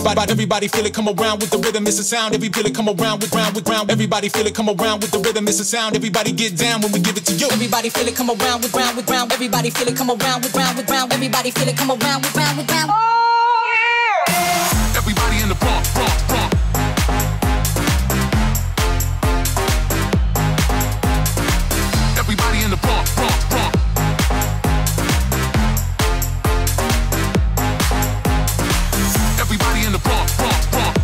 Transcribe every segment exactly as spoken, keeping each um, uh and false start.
Everybody, everybody feel it, come around with the rhythm, it's a sound. Every feel it, come around with round with round. Everybody feel it, come around with the rhythm, it's a sound. Everybody get down when we give it to you. Everybody feel it, come around with round with round. Everybody feel it, come around with round with round. Everybody feel it, come around with round with round. Everybody in the pump, pump, pump. Everybody in the pump, pump, pump. Everybody in the pump, pump, pump.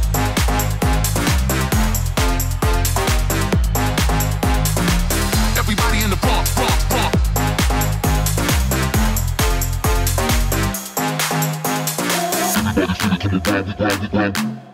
Everybody in the pump, pump, pump. Everybody feel it, come around with round with round.